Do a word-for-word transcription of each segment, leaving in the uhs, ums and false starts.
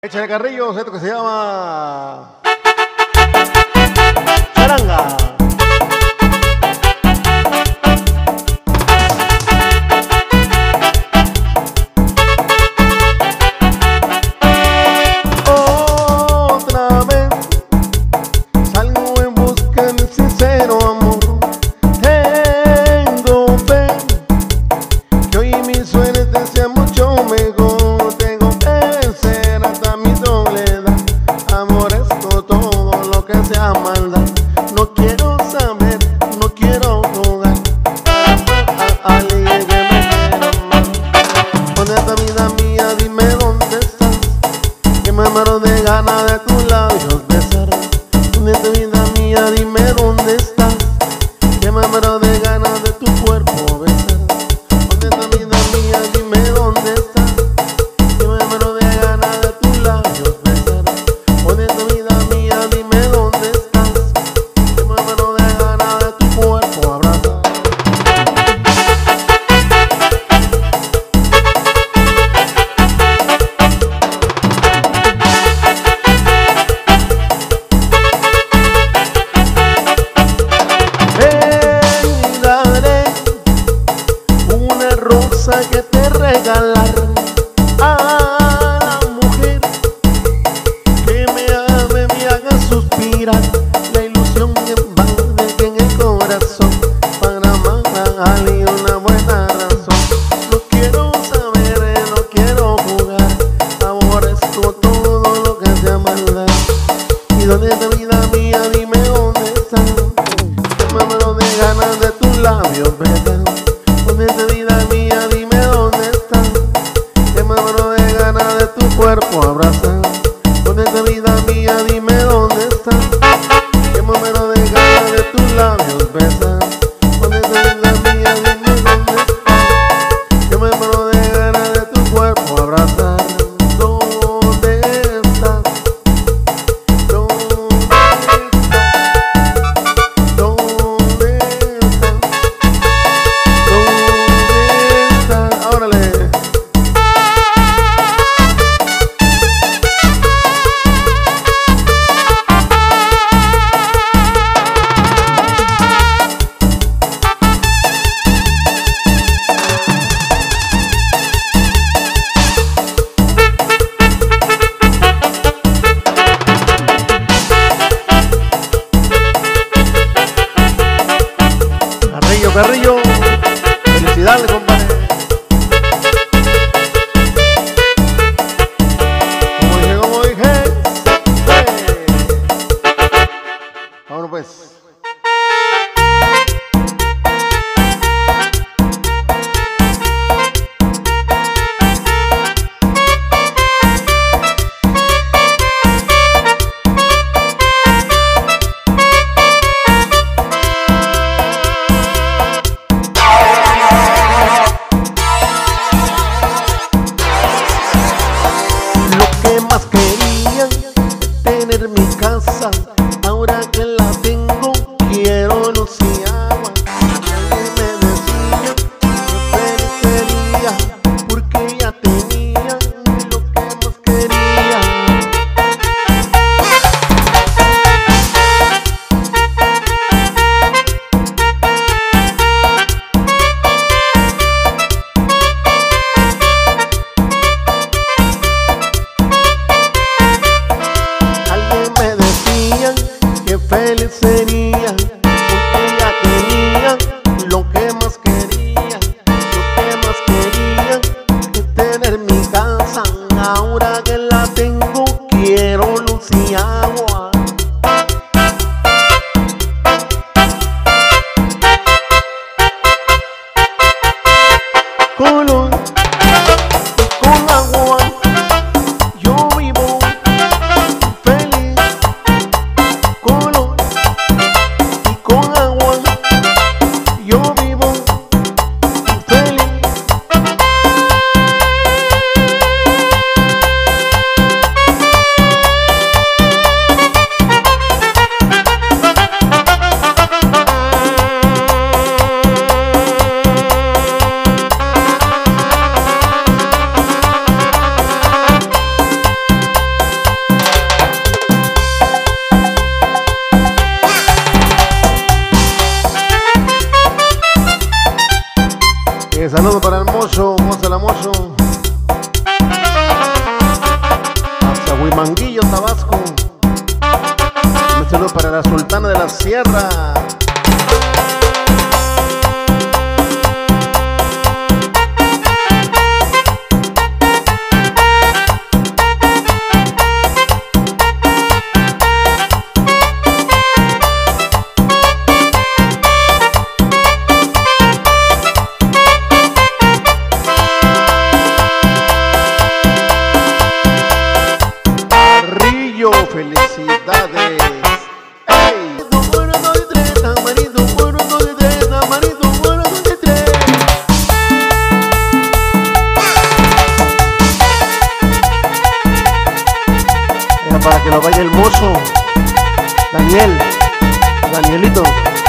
Échale Carrillo, esto que se llama charanga. Otra vez salgo en busca de sincero amor. Tengo fe que hoy mi suerte sea mucho mejor. Tengo que vencer hasta mi soledad. Aborrezco todo lo que sea maldad. No quiero saber, no quiero jugar a alguien que me quiera más. Con esta vida mía, dime dónde estás, que me muero de ganas de tus labios besar. Con esta vida mía, dime dónde estás, que me muero de ganas de tu cuerpo besar. Con esta vida mía, dime dónde estás, que me muero de ganas de tus labios besar. Con esta vida mía, dime dónde estás, que me muero de ganas de tu cuerpo abrazar. Rosa que te regalar a la mujer que me ame, me haga suspirar. La ilusión invade que en el corazón para amar a alguien una buena razón. No quiero saber, no quiero jugar, aborrezco todo lo que sea maldad. Y donde esta vida mía, dime dónde está, que me muero de ganas de tus labios besar. Con esta vida mía, dime dónde estás, que me muero de ganas de tu cuerpo abrazar. Con esta vida mía, dime dónde estás, que me muero de ganas de tus labios besar. Con esta vida mía, dime dónde estás, que me muero de ganas de tu cuerpo abrazar. ¿Dónde estás? ¿Dónde estás? ¿Dónde estás? Órale. Carrillo, Carrillo, felicidades, compadre. Como dije, como dije, ¡eh! Vámonos pues. Más quería tener mi casa, ahora que la tengo quiero luz y agua. Alguien me decía que feliz sería porque ya tenía lo que más quería. Feliz sería porque ya tenía lo que más quería, lo que más quería, que tener mi casa. Ahora que la tengo quiero luz y agua. Con luz y con agua yo vivo feliz. Con luz y con agua yo vivo feliz. Manguillo, Tabasco. Un saludo para la Sultana de la Sierra. Felicidades. ¡Ey! Uno, dos y tres, tamarito, uno, dos y tres, tamarito, uno, dos y tres. Era para que lo vaya el mozo Daniel, Danielito.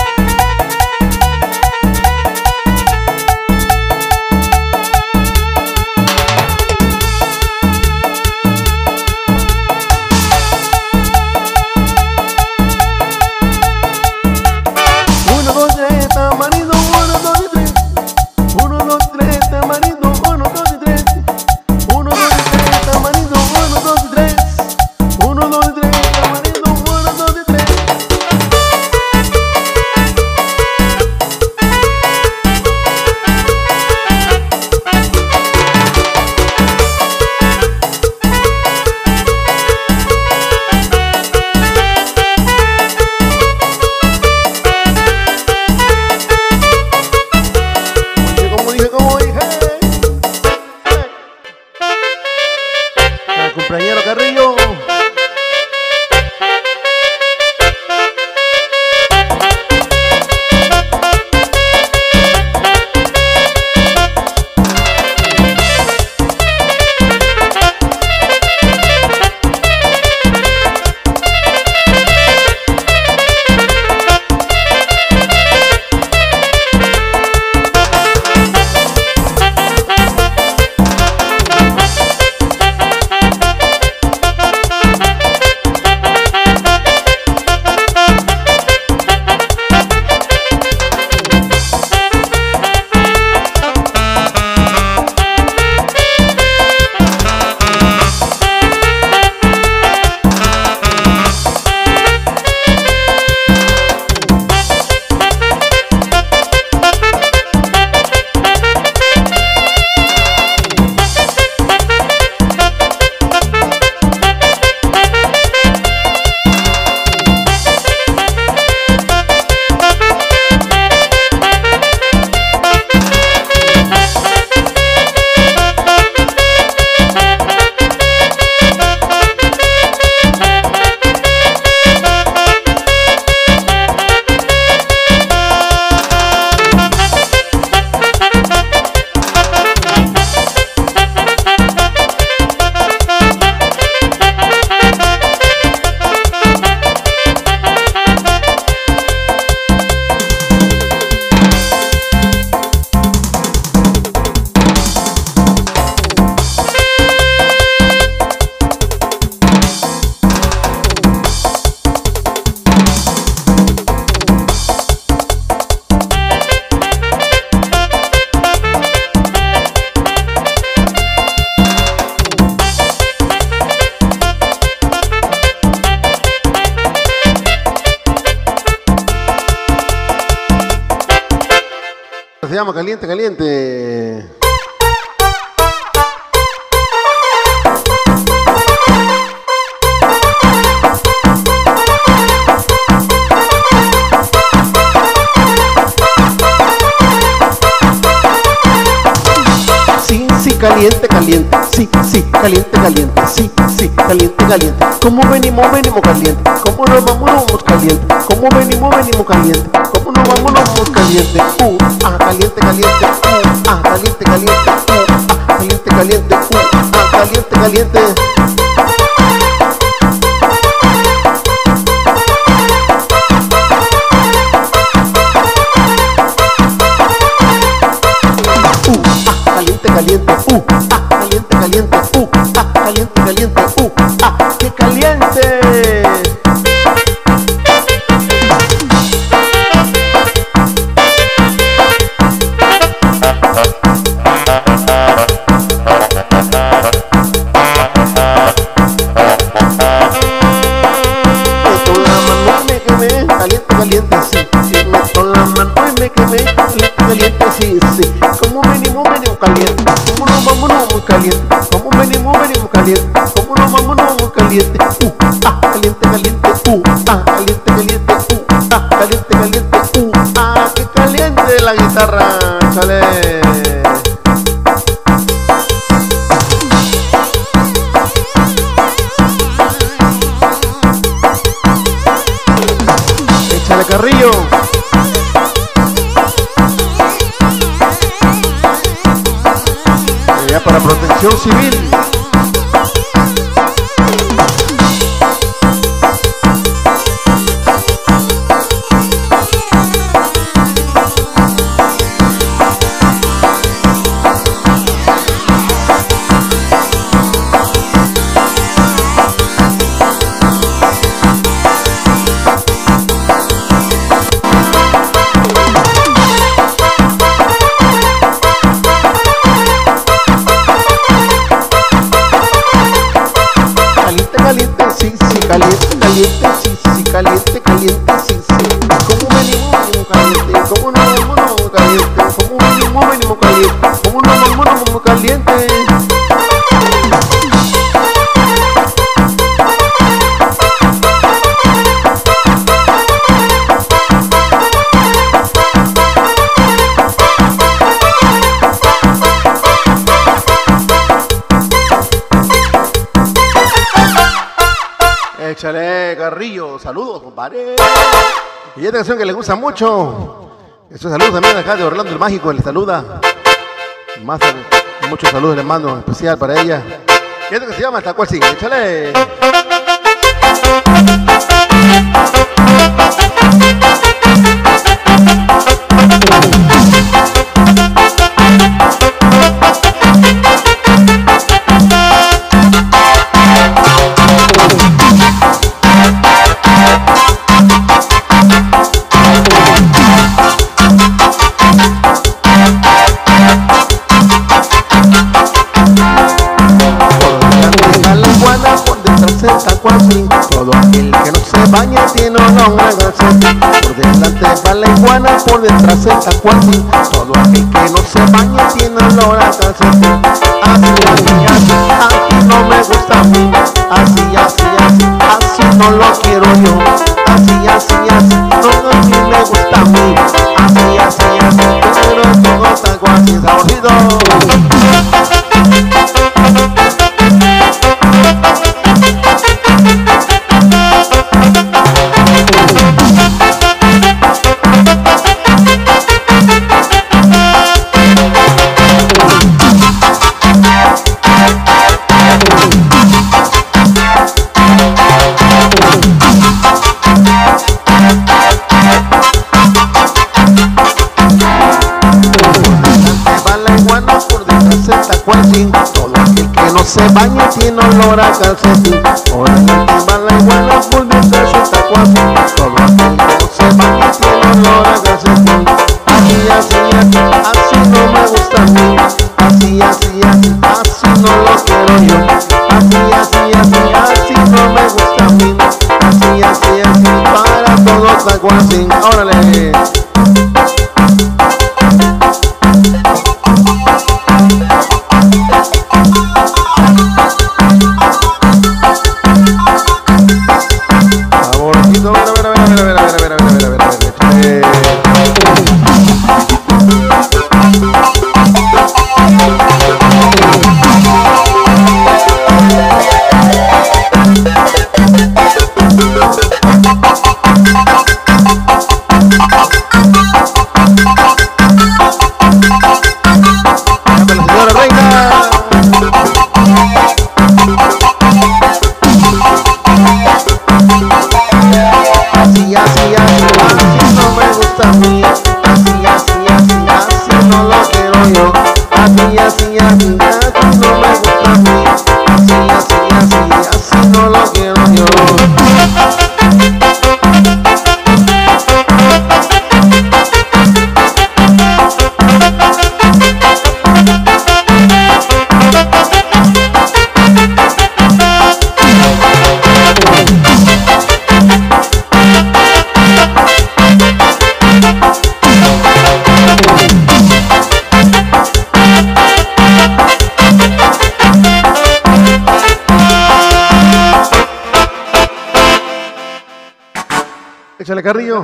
Cumpleañero Carrillo. Se llama Caliente, Caliente. Sí, sí, caliente, caliente. Sí, sí, caliente, caliente. Sí, sí, caliente, caliente. ¿Cómo venimos, venimos caliente? ¿Cómo nos vamos, nos vamos caliente? ¿Cómo venimos, venimos caliente? ¿Cómo nos vamos, nos vamos caliente? Uh, ah, caliente, caliente. Uh, ah, caliente, caliente. Uh, ah, caliente, caliente. Uh, ah, caliente, caliente. Caliente, uh, ah, caliente, caliente, uh, ah, caliente, caliente, uh, ah, qué caliente. caliente, sí, sí. Como venimos, venimos caliente. Como nos vámonos muy caliente. Como venimos, venimos caliente. Como nos vámonos muy caliente. Uh, ah, caliente, caliente. Uh, ah, caliente, caliente. Uh, ah, caliente, caliente. Uh, ah, qué caliente la guitarra, chale. Échale, Carrillo. Ya para Protección Civil. Caliente, sí, sí, caliente, caliente, sí, sí, caliente, caliente, sí, sí. Como venimos, venimos caliente, como no vamos, no vamos caliente, como venimos, venimos caliente, como no vamos, no vamos caliente. Échale, Carrillo, saludos, compadre. Y esta canción que le gusta mucho. Estos saludos también acá de Orlando el Mágico, le saluda. Más, muchos saludos le mando, en especial para ella. Y esta que se llama Tacual Sin, échale. Todo aquel que no se baña tiene olor a calcetín. Por delante va la iguana, por detrás el tacuacín. Todo aquel que no se baña tiene olor a calcetín. Así, así, así, así no me gusta a mí. Así, así, así, así no lo quiero yo. Así, así, así, todo a mí me gusta a mí. Así, así, así, pero todo tacuacín saborcito. Todo aquel que no se baña tiene olor a calcetín. Por delante va la iguana, por detrás el tacuacín. Todo aquel que no se baña tiene olor a calcetín. Así, así, así, así no me gusta a mí. Así, así, así, así no lo quiero yo. Así, así, así, así no me gusta a mí. Así, así, así, para todo tacuacín. Órale. Échale, Carrillo.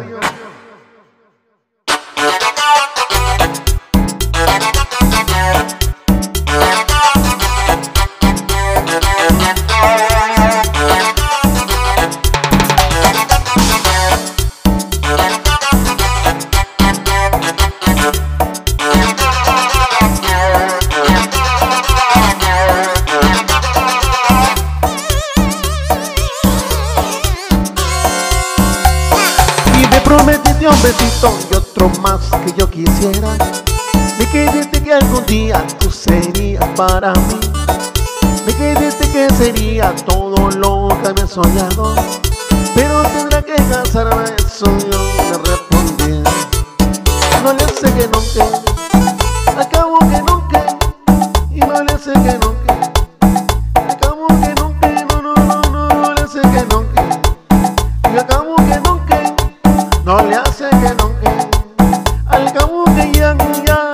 Prometiste un besito y otro más que yo quisiera. Me dijiste que algún día tú serías para mí. Me dijiste que sería todo lo que había soñado. Pero tendrá que casarme, eso yo le respondí. No le sé que nunca, al cabo que nunca. Y no le sé que nunca, al cabo que nunca. No, no, no, no, no le sé que nunca. Y al cabo que nunca. No le hace que no que al cabo que ya, ya.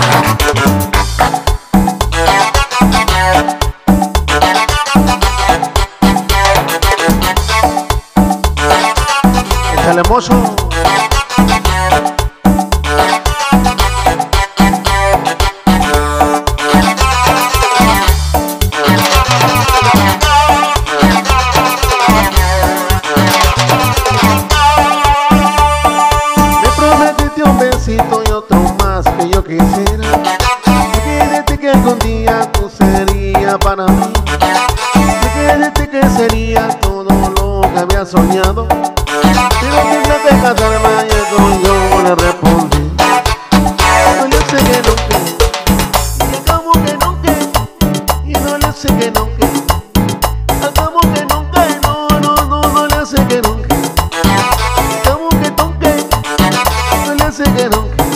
Échale, mozo. Y otro más que yo quisiera. Me dijiste que algún día tú serías para mí. Me dijiste que sería todo lo que había soñado. Pero tendrá que casarme, y eso yo le respondí. No le sé que no que, y al cabo que no que, y no le sé que no que, al cabo que no que, no, no, no, no le sé que no que, al cabo que no que, no le sé que no que.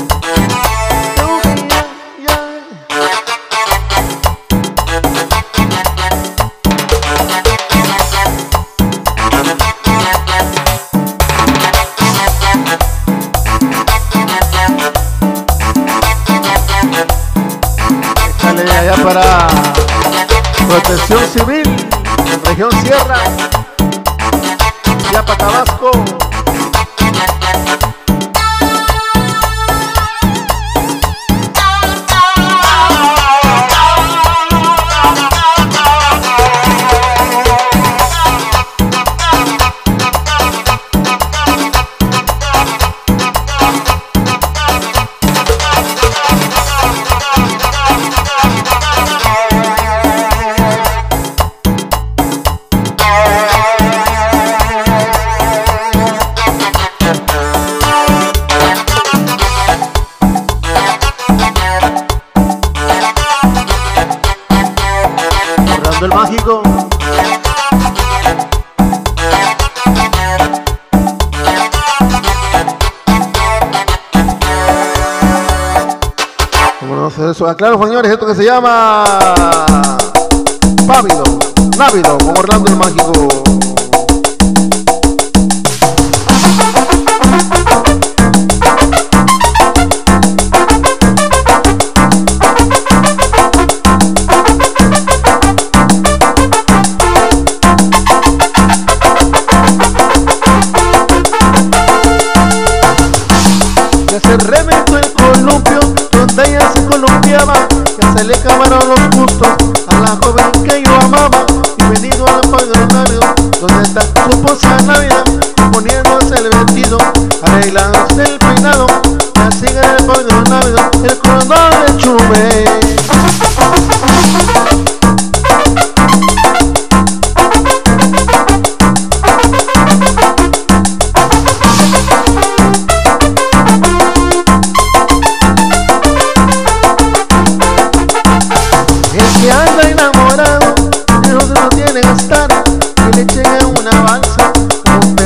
Allá para Protección Civil, Región Sierra, ya para Tabasco. El mágico. ¿Cómo no hacer eso? Claro, señores, esto que se llama Pávido, Návido, con Orlando el Mágico. Que se reventó el columpio donde ella se columpiaba, que se le acabaron los gustos a la joven que yo amaba. Y venido al padronario donde está su esposa Navidad, poniéndose el vestido, arreglándose el peinado, la sigue en el padronario, el cordón de Chumbe. Que anda enamorado de donde no tiene que estar, y le llega una balsa con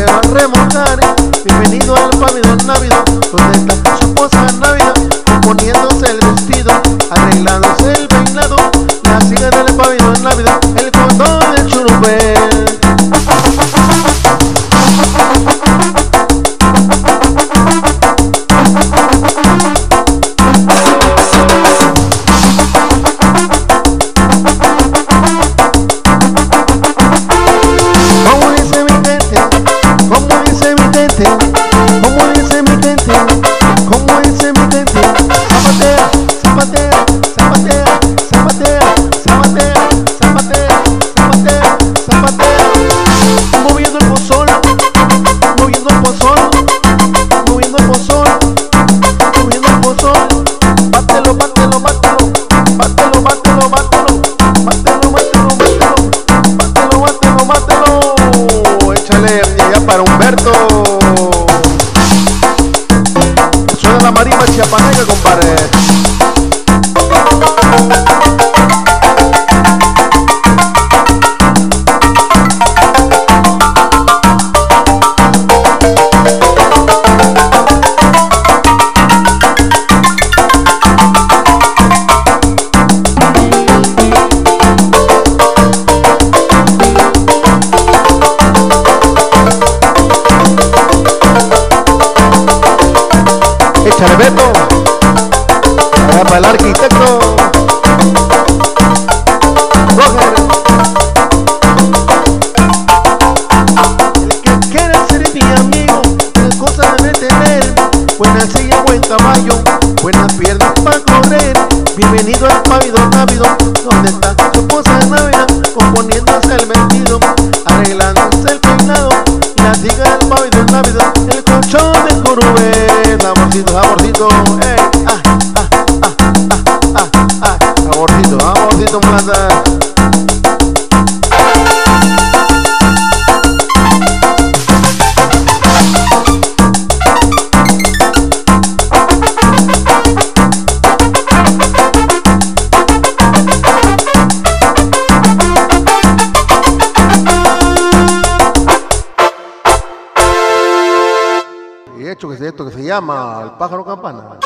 es el peinado, la chica del pavo y del návido, el colchón del curubé. Saborcito, saborcito, ey, ah, ah, ah, ah, ah, ah, saborcito, saborcito, mulata. Y hecho que es esto que se llama el pájaro campana.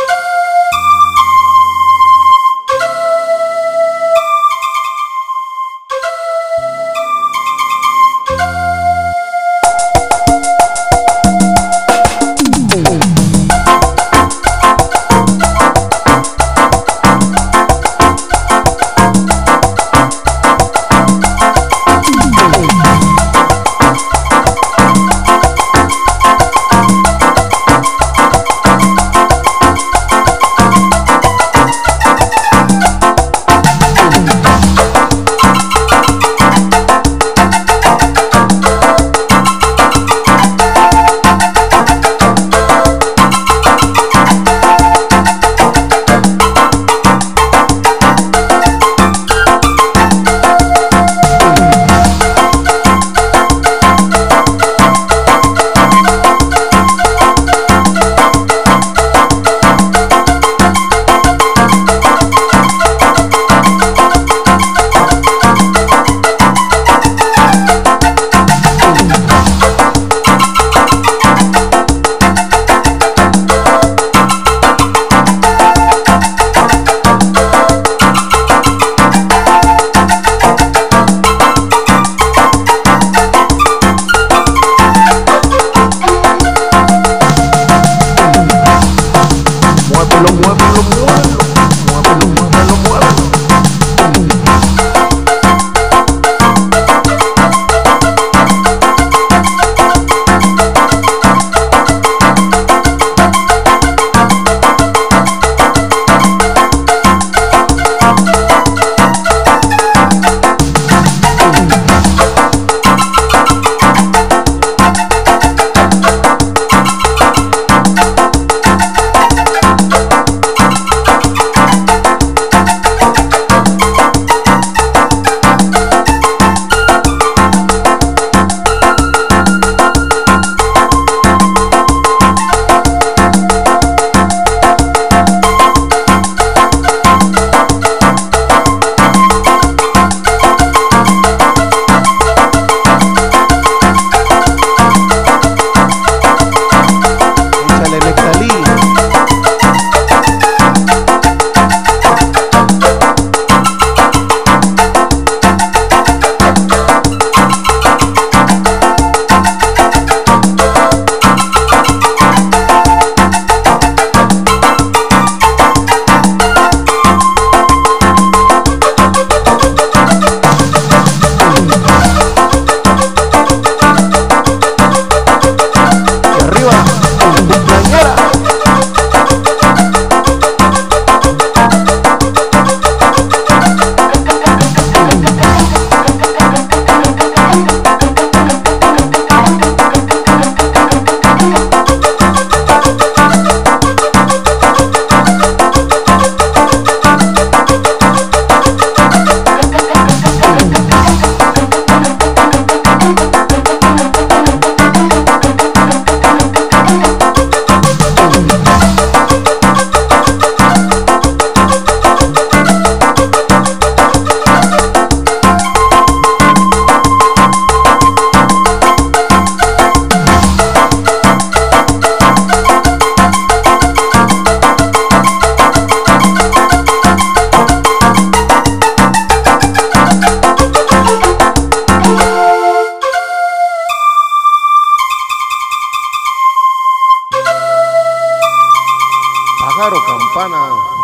Pájaro campana.